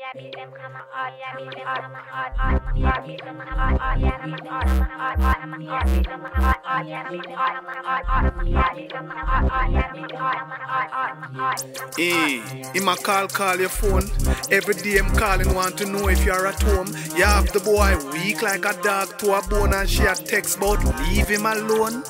Hey, him a call your phone. Every day I'm calling, want to know if you're at home. You have the boy weak like a dog to a bone, and she a text about leave him alone.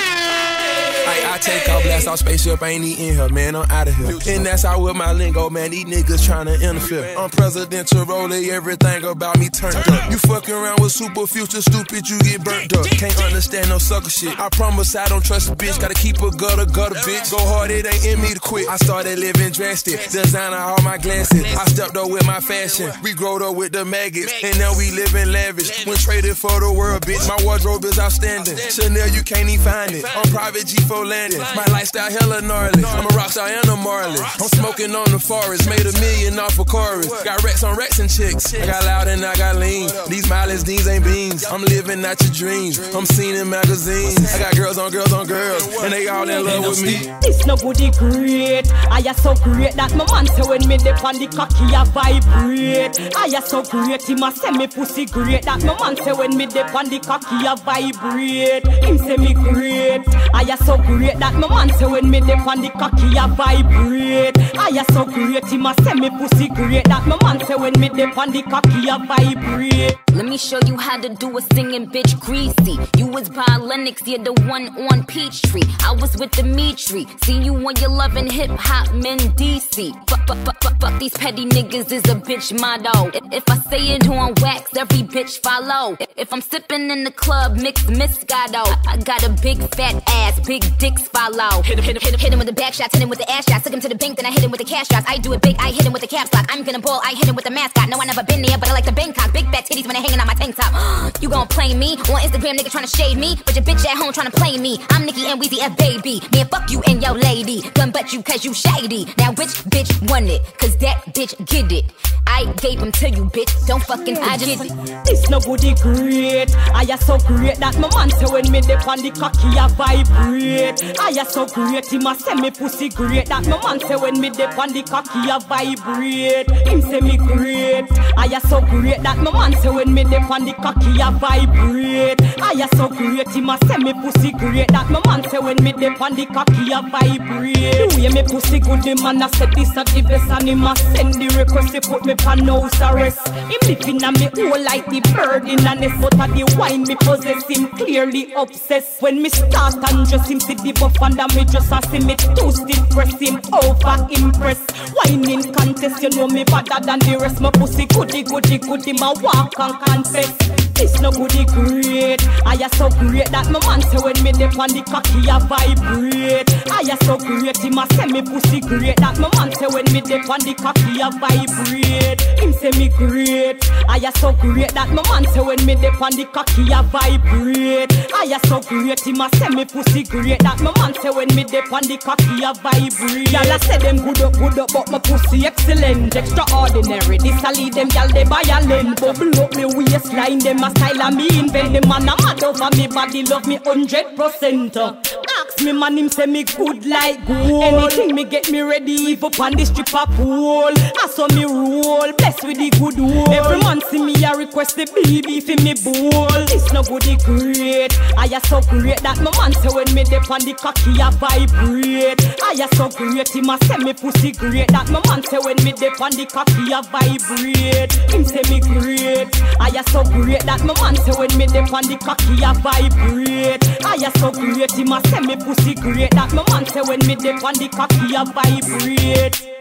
I take off, blast off spaceship, I ain't even in here, man, I'm out of here. And that's how with my lingo, man, these niggas tryna interfere. I'm presidential rolling, everything about me turned up. You fucking around with super future, stupid, you get burnt up. Can't understand no sucker shit. I promise I don't trust a bitch, gotta keep a gutter, bitch. Go hard, it ain't in me to quit. I started living drastic, designer all my glasses. I stepped up with my fashion, we growed up with the maggots, and now we living lavish. When traded for the world, bitch, my wardrobe is outstanding. Chanel, you can't even find it. I'm private G4 landing. My lifestyle hella gnarly. I'm a rockstar and a Marley. I'm smoking on the forest, made $1 million off a chorus. Got racks on racks and chicks. I got loud and I got lean. These mileage, these ain't beans. I'm living out your dreams. I'm seen in magazines. I got girls on girls on girls, and they all in love with me. This no goodie great. I am so great that my man say when me dip on the cocky I vibrate. I am so great, he must say me pussy great. That my man say when me dip on the cocky I vibrate. Him say me great. I am so great that my man say when me dip on the cocky I vibrate. I am so great, he must say me pussy great. That my man say when me dip on the cocky I vibrate. Let me show you how to do a singing bitch greasy. You was by Lennox, you're the one on Peachtree. I was with Dimitri. See you on your loving hip hop men DC. Fuck these petty niggas is a bitch motto. If I say it on wax, every bitch follow. If I'm sipping in the club, mix Moscato. I got a big fat ass, big dicks follow. Hit him with the back shots, hit him with the ass shots. Took him to the bank, then I hit him with the cash drops. I do it big, I hit him with the caps lock. I'm gonna ball, I hit him with the mascot. No, I never been there, but I like the Bangkok. Big fat titties when they hanging on my tank top. You gon' play me on Instagram, nigga tryna shade me, but your bitch at home tryna play me. I'm Nicki and Weezy F baby. Man, fuck you and your lady. Gun butt you cause you shady. Now which bitch won it? Cause that bitch get it. I gave him to you, bitch. Don't fucking forget it. This no goodie great. I am so great that my man say when me dip on the cocky I vibrate. I am so great, he must say me pussy great. That my man say when me dip on the cocky I vibrate. Him say me great. I am so great that my man say when me dip on the cocky I vibrate. I am so great, he must say me pussy great. That my man say when me dip on the cocky I vibrate. The way me pussy good, the man a said this a the best, and he must send the request to put me pan house arrest. Him living on me hole like the bird in a nest, but of the wine me possess him clearly obsessed. When me start and just him see the buff under me just a see me twisted press him over impress. Whining contest, you know me better than the rest. My pussy goody goody goody, my walk and confess. This no goodie great. I am so great that my man say when me dip on the cocky I vibrate. I am so great, he must say me pussy great. That my man say when me dip on the cocky I vibrate. Him say me great. I am so great that my man say when me dip on the cocky I vibrate. I am so great, he must say me pussy great. That my man say when me dip on the cocky I vibrate. Y'all a say them good up, but my pussy excellent, extraordinary. This a lead them y'all they violent. Bubble up me waistline, them a style of me invent. The man a mad over me body, love me 100%. Ask me man, him say me good like gold. Anything me get me ready, if up on the stripper pole. I saw me roll, blessed with the good wool. Every man see me a request the baby for me bowl. This no goodie great. I am so great that my man say when me dip on the cocky I vibrate. I am so great, he must say me pussy great. That my man say when me dip on the cocky I vibrate. Him say me great. I am so great that my man say when me dip on the cocky I vibrate. I am so great, he must say me pussy great. That my man say when me dip on the cocky I vibrate.